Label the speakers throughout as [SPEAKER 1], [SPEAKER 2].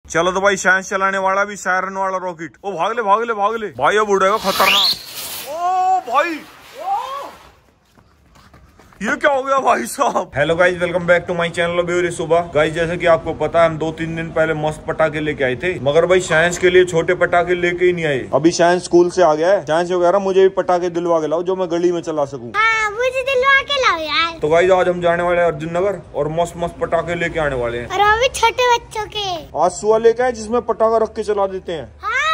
[SPEAKER 1] चलो तो भाई साइंस चलाने वाला भी सायरन वाला रॉकेट। ओ भागले भागले भागले भाई, अब उड़ेगा खतरनाक। ओ भाई ये क्या हो गया भाई साहब। Hello guys, welcome back to my channel ब्यूरी सुबह। गाइज जैसे कि आपको पता है, हम 2-3 दिन पहले मस्त पटाखे लेके आए थे, मगर भाई साइंस के लिए छोटे पटाखे लेके ही नहीं आए। अभी साइंस स्कूल से आ गया है। साइंस वगैरह मुझे भी पटाखे दिलवा के लाओ जो मैं गली में चला सकूं।
[SPEAKER 2] मुझे दिलवा के लाओ यार।
[SPEAKER 1] तो गाइज आज हम जाने वाले हैं अर्जुन नगर और मस्त मस्त पटाखे लेके आने वाले हैं।
[SPEAKER 2] और वो भी छोटे बच्चों के।
[SPEAKER 1] आज सुआ लेके आए जिसमें पटाखा रख के चला देते हैं।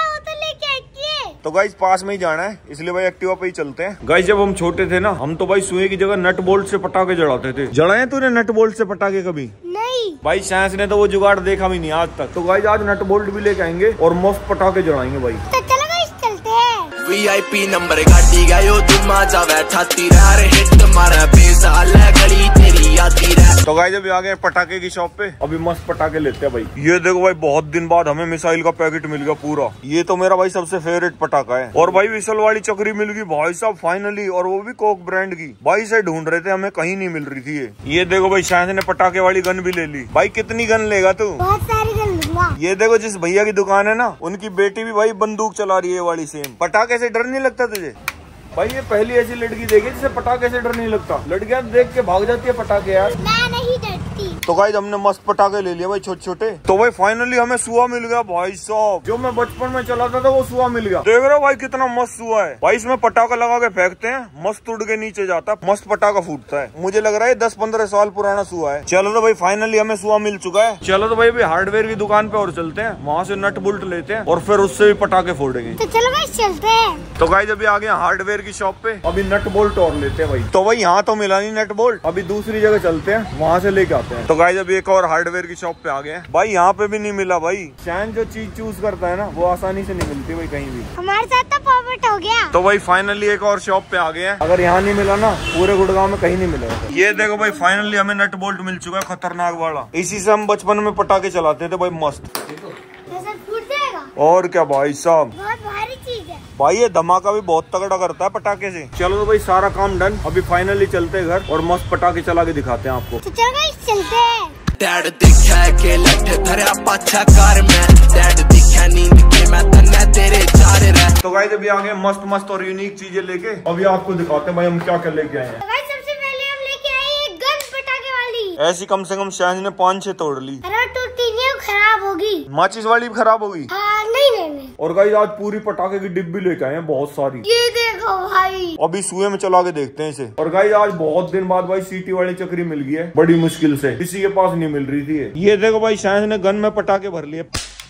[SPEAKER 1] तो गाइज पास में ही जाना है, इसलिए भाई एक्टिवा पे ही चलते हैं। गाइज जब हम छोटे थे ना, हम तो भाई सुए की जगह नट बोल्ट से पटाखे जड़ाते थे। जड़ाए तूने नट बोल्ट से पटाखे कभी?
[SPEAKER 2] नहीं
[SPEAKER 1] भाई साइंस ने तो वो जुगाड़ देखा भी नहीं आज तक। तो गाइज आज नट बोल्ट भी लेके आएंगे और मस्त पटाखे जड़ाएंगे भाई।
[SPEAKER 2] तो चलो गाइज चलते हैं।
[SPEAKER 3] VIP नंबर गाड़ी गयो तुम आ जावे छाती रे हिट मारे बेसाल गली तेरी आती रे।
[SPEAKER 1] तो गाइज अभी आ गए पटाखे की शॉप पे, अभी मस्त पटाखे लेते हैं भाई। ये देखो भाई, बहुत दिन बाद हमें मिसाइल का पैकेट मिल गया पूरा। ये तो मेरा भाई सबसे फेवरेट पटाखा है। और भाई विसल वाली चक्री मिल गई भाई साहब फाइनली, और वो भी कोक ब्रांड की। भाई से ढूंढ रहे थे, हमें कहीं नहीं मिल रही थी ये देखो भाई, साइंस ने पटाखे वाली गन भी ले ली। भाई कितनी गन लेगा तू?
[SPEAKER 2] बहुत सारी गन लूंगा।
[SPEAKER 1] ये देखो जिस भैया की दुकान है ना, उनकी बेटी भी भाई बंदूक चला रही है वाली सेम। पटाखे से डर नहीं लगता तुझे? भाई ये पहली ऐसी लड़की देखी जिसे पटाखे से डर नहीं लगता। लड़कियां देख के भाग जाती है पटाखे यार।
[SPEAKER 2] मैं नहीं डरती।
[SPEAKER 1] तो गाइस हमने मस्त पटाखे ले लिए भाई छोटे छोटे। तो भाई फाइनली हमें सुआ मिल गया भाई साहब। जो मैं बचपन में चलाता था वो सुआ मिल गया। देख रहे हो भाई कितना मस्त सुआ है भाई। इसमें पटाखा लगा के फेंकते हैं, मस्त उड़ के नीचे जाता है, मस्त पटाखा फूटता है। मुझे लग रहा है 10-15 साल पुराना सुआ है। चलो तो भाई फाइनली हमें सुआ मिल चुका है। चलो तो भाई अभी हार्डवेयर की दुकान पे और चलते हैं, वहाँ से नट बोल्ट लेते हैं और फिर उससे भी पटाखे फोड़ेंगे।
[SPEAKER 2] तो चलो गाइज चलते हैं।
[SPEAKER 1] तो गाइस अभी आ गए हार्डवेयर की शॉप पे, अभी नट बोल्ट और लेते हैं भाई। तो भाई यहाँ तो मिला नहीं नट बोल्ट, अभी दूसरी जगह चलते हैं, वहाँ से लेके आते हैं। तो गाइस अभी एक और हार्डवेयर की शॉप पे आ गए भाई। यहाँ पे भी नहीं मिला भाई। शैन जो चीज चूज करता है ना, वो आसानी से नहीं मिलती भाई कहीं भी।
[SPEAKER 2] हमारे साथ तो पॉपट हो गया।
[SPEAKER 1] तो भाई फाइनली एक और शॉप पे आ गए हैं। अगर यहाँ नहीं मिला ना, पूरे गुड़गांव में कहीं नहीं मिलेगा। ये देखो भाई फाइनली हमें नट बोल्ट मिल चुका है, खतरनाक वाला। इसी से हम बचपन में पटाखे चलाते थे भाई मस्त।
[SPEAKER 2] फूट जाएगा
[SPEAKER 1] और क्या भाई साहब,
[SPEAKER 2] बहुत भारी चीज है
[SPEAKER 1] भाई। ये धमाका भी बहुत तगड़ा करता है पटाखे से। चलो तो भाई सारा काम डन, अभी फाइनली चलते हैं घर और मस्त पटाखे चला के दिखाते हैं आपको।
[SPEAKER 2] तो चलो गाइस चलते हैं।
[SPEAKER 3] डैड दिखा के लठ धरा पाछा कार में, डैड दिखा नींद के मैं तन्ना तेरे चार रे।
[SPEAKER 1] तो गाइस अभी आ गए मस्त मस्त और यूनिक चीजें लेके, अभी आपको दिखाते हैं भाई हम क्या क्या लेके आए हैं।
[SPEAKER 2] तो गाइस सबसे पहले हम लेके आए एक गन पटाखे वाली।
[SPEAKER 1] ऐसी कम से कम शायद ने 5-6 तोड़ ली।
[SPEAKER 2] अरे टूटी नहीं, खराब होगी।
[SPEAKER 1] माचिस वाली भी खराब होगी।
[SPEAKER 2] हाँ, नहीं।
[SPEAKER 1] और गाइस आज पूरी पटाखे की डिब्बी लेके आए हैं बहुत सारी।
[SPEAKER 2] ये देखो भाई,
[SPEAKER 1] अभी सुए में चला के देखते हैं इसे। और गाइस आज बहुत दिन बाद भाई सीटी वाली चक्री मिल गई है, बड़ी मुश्किल से, किसी के पास नहीं मिल रही थी। ये देखो भाई शायद ने गन में पटाखे भर लिए।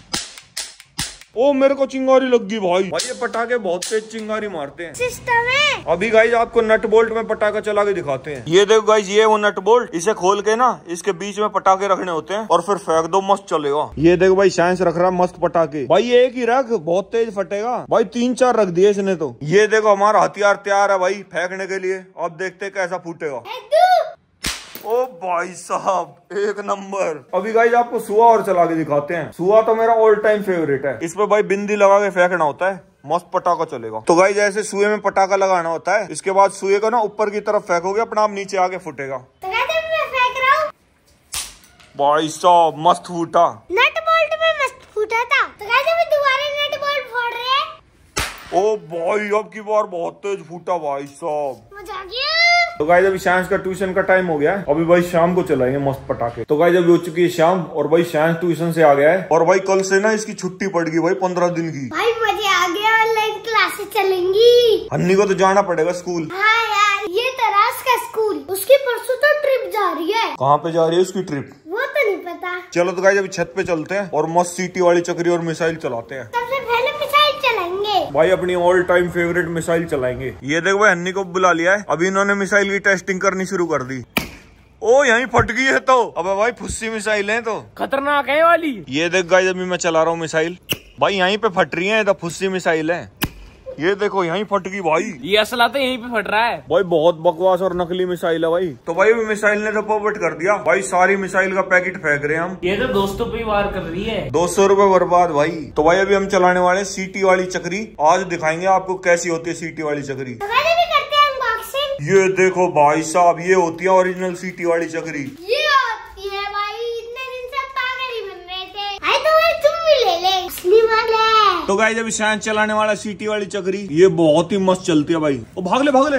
[SPEAKER 1] ओ मेरे को चिंगारी लग गई भाई। भाई ये पटाखे बहुत तेज चिंगारी मारते हैं।
[SPEAKER 2] सिस्टम है।
[SPEAKER 1] अभी गाइज आपको नट बोल्ट में पटाखा चला के दिखाते हैं। ये देखो गाइज, ये वो नट बोल्ट, इसे खोल के ना इसके बीच में पटाखे रखने होते हैं और फिर फेंक दो, मस्त चलेगा। ये देखो भाई साइंस रख रहा है मस्त पटाखे। भाई ये एक ही रख, बहुत तेज फटेगा भाई। 3-4 रख दिए इसने तो। ये देखो हमारा हथियार तैयार है भाई फेंकने के लिए। अब देखते कैसा फूटेगा। ओ भाई साहब एक नंबर। अभी गाइस आपको सुआ और चला के दिखाते हैं। सुआ तो मेरा ऑल टाइम फेवरेट है। इस पे भाई बिंदी लगा के फेंकना होता है, मस्त पटाखा चलेगा। तो गाइस ऐसे सुए में पटाखा लगाना होता है, इसके बाद सुए को ना ऊपर की तरफ फेंकोगे, अपना आप नीचे आके फूटेगा।
[SPEAKER 2] तो मैं फेंक रहा हूँ
[SPEAKER 1] भाई साहब मस्त फूटा।
[SPEAKER 2] नट बोल्ट में मस्त फूटा था। तो गाइस अभी दोबारा नट बोल्ट फोड़ रहे हैं।
[SPEAKER 1] ओ भाई अब की बार बहुत तेज फूटा भाई साहब,
[SPEAKER 2] मजा आ गया।
[SPEAKER 1] तो गाइस अभी साइंस का ट्यूशन का टाइम हो गया है, अभी भाई शाम को चलाएंगे मस्त पटाखे। तो गाइस अभी हो चुकी है शाम और भाई साइंस ट्यूशन से आ गया है। और भाई कल से ना इसकी छुट्टी पड़ गई भाई 15 दिन की।
[SPEAKER 2] भाई मजे आ गया, ऑनलाइन क्लासेस चलेंगी।
[SPEAKER 1] हन्नी को तो जाना पड़ेगा स्कूल।
[SPEAKER 2] हाँ यार, ये तरास का स्कूल, उसकी परसों तो ट्रिप जा रही है।
[SPEAKER 1] कहाँ पे जा रही है उसकी ट्रिप?
[SPEAKER 2] वो तो नहीं पता।
[SPEAKER 1] चलो तो गाइस अभी छत पे चलते हैं और मस्त सीटी वाली चक्री और मिसाइल चलाते हैं।
[SPEAKER 2] सबसे पहले मिसाइल चलाएंगे
[SPEAKER 1] भाई, अपनी ऑल टाइम फेवरेट मिसाइल चलाएंगे। ये देखो भाई हन्नी को बुला लिया है, अभी इन्होंने मिसाइल की टेस्टिंग करनी शुरू कर दी। ओ यहीं फट गई है तो। अबे भाई फुस्सी मिसाइल है तो
[SPEAKER 4] खतरनाक है वाली।
[SPEAKER 1] ये देख गाइस अभी मैं चला रहा हूँ मिसाइल, भाई यहीं पे फट रही है, तो फुस्सी मिसाइल है। ये देखो यहीं फट गई भाई।
[SPEAKER 4] ये असला तो यहीं पे फट रहा है
[SPEAKER 1] भाई, बहुत बकवास और नकली मिसाइल है भाई। तो भाई मिसाइल ने तो पोपट कर दिया भाई, सारी मिसाइल का पैकेट फेंक रहे हैं हम।
[SPEAKER 4] ये तो दोस्तों पे वार कर रही है।
[SPEAKER 1] 200 रुपए बर्बाद भाई। तो भाई अभी हम चलाने वाले सीटी वाली चक्री, आज दिखाएंगे आपको कैसी होती है सीटी वाली चक्री।
[SPEAKER 2] तो पहले भी करते हैं अनबॉक्सिंग।
[SPEAKER 1] ये देखो भाई साहब, ये होती है ओरिजिनल सीटी वाली चक्री।
[SPEAKER 2] ये होती है भाई, इतने दिन से पागल ही बन रहे थे। आई तो भाई तुम
[SPEAKER 1] तो गाइस अभी साइंस चलाने वाला सीटी वाली चक्री, ये बहुत ही मस्त चलती है भाई। ओ भाग ले।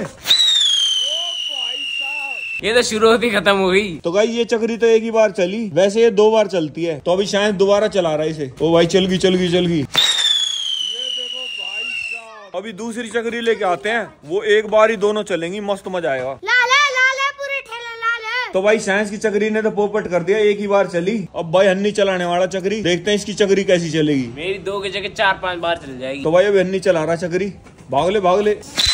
[SPEAKER 4] ये तो शुरू होती खत्म हो गई।
[SPEAKER 1] तो गाइस ये चक्री तो एक ही बार चली, वैसे ये 2 बार चलती है, तो अभी शायद दोबारा चला रहा है इसे। ओ भाई चल गई। ये देखो भाई साहब, अभी दूसरी चक्री लेके आते हैं, वो एक बार ही दोनों चलेंगी, मस्त मजा आएगा।
[SPEAKER 2] लाल है पूरे ठेला लाल है।
[SPEAKER 1] तो भाई साइंस की चक्री ने तो पोपट कर दिया, एक ही बार चली। अब भाई हन्नी चलाने वाला चक्री, देखते हैं इसकी चक्री कैसी चलेगी।
[SPEAKER 4] मेरी 2 की जगह 4-5 बार चल जाएगी।
[SPEAKER 1] तो भाई अभी हन्नी चला रहा चक्री, भाग ले।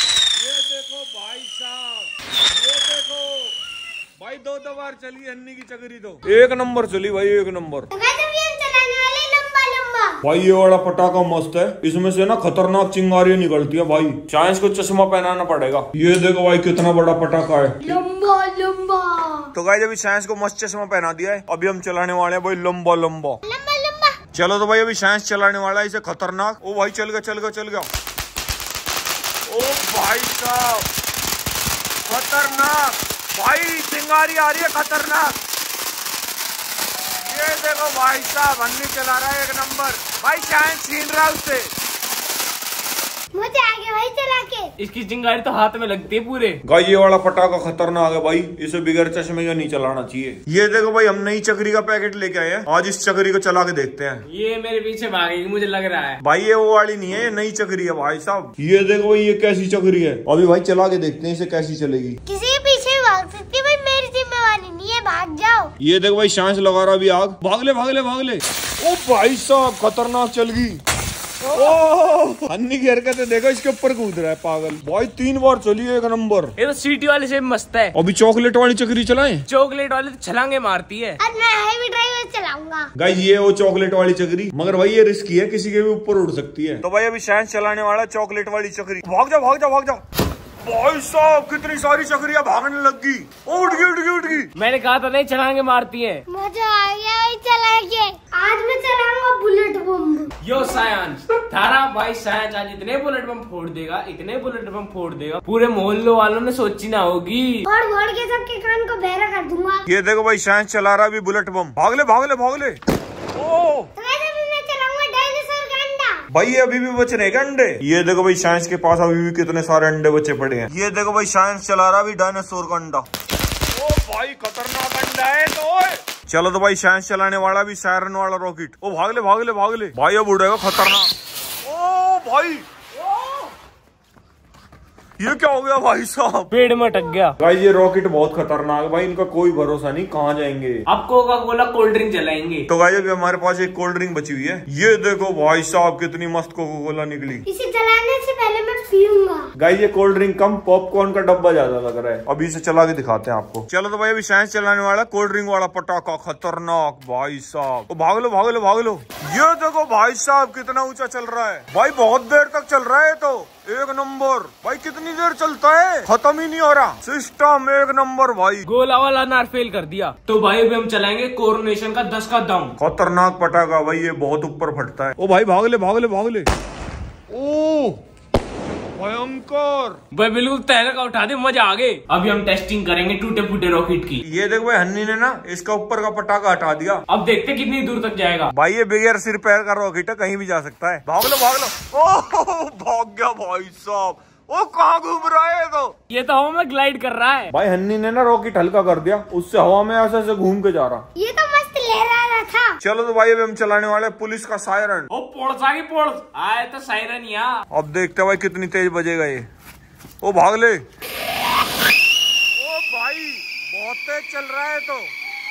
[SPEAKER 1] भाई 2 बार चली हन्नी की चक्री, तो एक नंबर चली भाई, एक नंबर।
[SPEAKER 2] तो गाइस अभी हम चलाने वाले लंबा।
[SPEAKER 1] भाई ये वाला पटाखा मस्त है, इसमें से ना खतरनाक चिंगारियां निकलती है भाई। साइंस को चश्मा पहनाना पड़ेगा। ये देखो भाई कितना बड़ा पटाखा है,
[SPEAKER 2] लंबा।
[SPEAKER 1] तो गाइस अभी साइंस को मस्त चश्मा पहना दिया है, अभी हम चलाने वाले हैं भाई लंबा। चलो तो भाई अभी साइंस चलाने वाला है इसे खतरनाक। ओ भाई चल गया। ओ भाई साहब खतरनाक, भाई चिंगारी आ रही है खतरनाक। ये देखो भाई साहब हन्नी चला रहा है, एक नंबर। भाई साइंस छीन रहा है उससे।
[SPEAKER 2] मुझे आगे भाई चला के।
[SPEAKER 4] इसकी चिंगारी तो हाथ में लगती है पूरे।
[SPEAKER 1] गाइस ये वाला पटाखा खतरनाक है भाई, इसे बिगैर चश्मे का नहीं चलाना चाहिए। ये देखो भाई हम नई चक्री का पैकेट लेके आए हैं, आज इस चक्री को चला के देखते हैं।
[SPEAKER 4] ये मेरे पीछे भागेगी मुझे लग रहा है।
[SPEAKER 1] भाई ये वो वाली नहीं है, ये नई चक्री है भाई साहब। ये देखो भाई ये कैसी चक्री है, अभी भाई चला के देखते हैं इसे कैसी चलेगी।
[SPEAKER 2] किसी के पीछे भाग सकती है भाई, मेरी जिम्मेवारी नहीं है, भाग जाओ।
[SPEAKER 1] ये देखो भाई साइंस लगा रहा अभी आग, भाग ले। ओ भाई साहब खतरनाक चल गई। ओ हन्नी की हरकतें देखो, इसके ऊपर कूद रहा है पागल। भाई 3 बार चली, एक नंबर।
[SPEAKER 4] ये तो सीटी वाले से मस्त है।
[SPEAKER 1] अभी चॉकलेट वाली चक्री चलाएं।
[SPEAKER 4] चॉकलेट वाले तो छलांगे मारती है।
[SPEAKER 2] आज मैं हैवी ड्राइवर चलाऊंगा।
[SPEAKER 1] गाइस ये वो चॉकलेट वाली चक्री, मगर भाई ये रिस्की है, किसी के भी ऊपर उड़ सकती है। तो भाई अभी साइंस चलाने वाला चॉकलेट वाली चक्री, भाग जा। भाई साहब कितनी सारी चक्रियां भागने लग गई। उठ गई।
[SPEAKER 4] मैंने कहा था नहीं छलांगे मारती है।
[SPEAKER 2] मजा आ गया भाई चला के। आज मैं चलाऊंगा बुलेट बम।
[SPEAKER 4] यो साइंस थारा भाई साइंस आज इतने बुलेट बम फोड़ देगा, पूरे मोहल्लों वालों ने सोची ना होगी।
[SPEAKER 2] फोड़ के सबके कान को बहरा कर दूंगा।
[SPEAKER 1] ये देखो भाई साइंस चला रहा अभी बुलेट बम, भाग ले। ओ भाई ये अभी भी बच रहे हैं अंडे। ये देखो भाई साइंस के पास अभी भी कितने सारे अंडे बचे पड़े हैं। ये देखो भाई साइंस चला रहा अभी डायनासोर का अंडा। ओ भाई खतरनाक अंडा है तो। चलो तो भाई साइंस चलाने वाला भी सायरन वाला रॉकेट। ओ भाग ले भाई, अब उड़ेगा खतरनाक। ओ भाई ये क्या हो गया भाई साहब,
[SPEAKER 4] पेड़ में अटक गया।
[SPEAKER 1] गाइस ये रॉकेट बहुत खतरनाक है भाई, इनका कोई भरोसा नहीं कहाँ जाएंगे।
[SPEAKER 4] अब कोका कोला कोल्ड ड्रिंक चलाएंगे।
[SPEAKER 1] तो गाइस अभी हमारे पास एक कोल्ड ड्रिंक बची हुई है, ये देखो भाई साहब कितनी मस्त कोका कोला निकली।
[SPEAKER 2] इसे चलाने से पहले मैं पीऊंगा।
[SPEAKER 1] गाइस ये कोल्ड ड्रिंक कम पॉपकॉर्न का डब्बा ज्यादा लग रहा है, अभी इसे चला के दिखाते हैं आपको। चलो तो भाई अभी साइंस चलाने वाला कोल्ड ड्रिंक वाला पटाखा खतरनाक भाई साहब। भाग लो। ये देखो भाई साहब कितना ऊंचा चल रहा है भाई, बहुत देर तक चल रहा है, तो एक नंबर भाई। कितनी देर चलता है, खत्म ही नहीं हो रहा, सिस्टम एक नंबर भाई।
[SPEAKER 4] गोला वाला अनार फेल कर दिया। तो भाई अभी हम चलाएंगे कोरोनेशन का 10 का दम।
[SPEAKER 1] खतरनाक पटाखा भाई, ये बहुत ऊपर फटता है। ओ भाई भाग ले। ओ भयंकर
[SPEAKER 4] भाई बिल्कुल तैर का उठा दे, मजा आ गए। अभी हम टेस्टिंग करेंगे टूटे फूटे रॉकेट की।
[SPEAKER 1] ये देखो भाई हन्नी ने ना इसका ऊपर का पटाखा हटा दिया,
[SPEAKER 4] अब देखते कितनी दूर तक जाएगा।
[SPEAKER 1] भाई ये बगैर सिर पैर का रॉकेट है, कहीं भी जा सकता है। भाग लो। ओह भाग गया भाई साहब। ओ कहाँ घूम रहा है तो,
[SPEAKER 4] ये तो हवा में ग्लाइड कर रहा है।
[SPEAKER 1] भाई हन्नी ने ना रॉकेट हल्का कर दिया, उससे हवा में ऐसे घूम के जा रहा।
[SPEAKER 2] ये तो मस्त लहरा रहा था।
[SPEAKER 1] चलो तो भाई अभी हम चलाने वाले पुलिस का सायरन।
[SPEAKER 4] ओ पोड़सा की पोड़ आए तो सायरन यहाँ।
[SPEAKER 1] अब देखते हैं भाई कितनी तेज बजेगा ये। ओ भाग ले। ओ भाई बहुत तेज चल रहा है, तो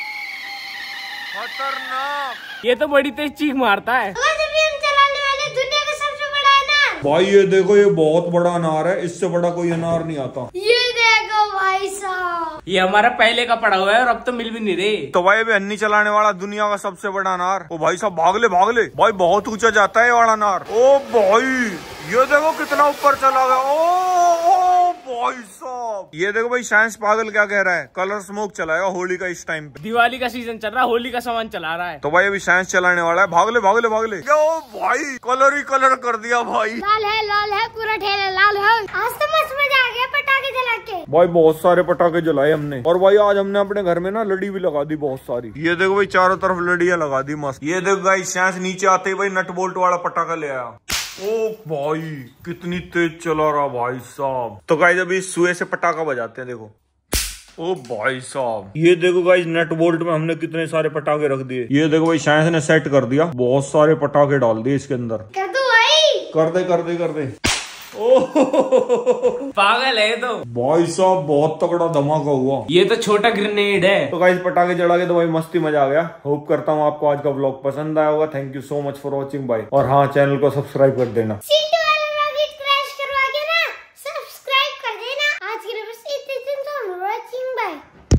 [SPEAKER 1] खतरनाक।
[SPEAKER 4] ये तो बड़ी तेज चीख मारता है।
[SPEAKER 2] हम चलाने वाले दुनिया का सबसे बड़ा अनार।
[SPEAKER 1] भाई ये देखो ये बहुत बड़ा अनार है, इससे बड़ा कोई अनार नहीं आता।
[SPEAKER 2] ये देखो भाई साहब,
[SPEAKER 4] ये हमारा पहले का पड़ा हुआ है और अब तो मिल भी नहीं रहे।
[SPEAKER 1] तो भाई अभी हन्नी चलाने वाला दुनिया का सबसे बड़ा अनार। ओ भाई साहब भाग ले भाई, बहुत ऊंचा जाता है ये वाला अनार। ओ भाई ये देखो कितना ऊपर चला गया। ओ भाई साहब ये देखो भाई साइंस पागल क्या कह रहा है, कलर स्मोक चलाएगा होली का इस टाइम पे।
[SPEAKER 4] दिवाली का सीजन चल रहा है, होली का सामान चला रहा है।
[SPEAKER 1] तो भाई अभी साइंस चलाने वाला है, भाग ले। ओ भाई कलर ही कलर कर दिया भाई,
[SPEAKER 2] लाल है पूरा ठेला लाल है। आज तो मस्त मजा आ गया पटाखे जला के।
[SPEAKER 1] भाई बहुत सारे पटाखे जलाए हमने, और भाई आज हमने अपने घर में ना लड़ी भी लगा दी बहुत सारी। ये देखो भाई चारों तरफ लड़ियां लगा दी मस्त। ये देखो भाई साइंस नीचे आते ही भाई नट बोल्ट वाला पटाखा ले आया। ओ भाई कितनी तेज चला रहा भाई साहब। तो गाइस अभी सुए से पटाखा बजाते हैं, देखो। ओ भाई साहब, ये देखो गाइस नट बोल्ट में हमने कितने सारे पटाखे रख दिए। ये देखो भाई साइंस ने सेट कर दिया, बहुत सारे पटाखे डाल दिए इसके अंदर।
[SPEAKER 2] कर दो भाई,
[SPEAKER 1] कर दे। ओह
[SPEAKER 4] पागल है तो
[SPEAKER 1] भाई साहब, बहुत तगड़ा धमाका हुआ।
[SPEAKER 4] ये तो छोटा ग्रेनेड है।
[SPEAKER 1] तो गाइस पटाखे चढ़ा के तो भाई मस्ती मजा आ गया। होप करता हूँ आपको आज का व्लॉग पसंद आया होगा। Thank you so much for watching भाई। और हाँ, चैनल को सब्सक्राइब कर देना।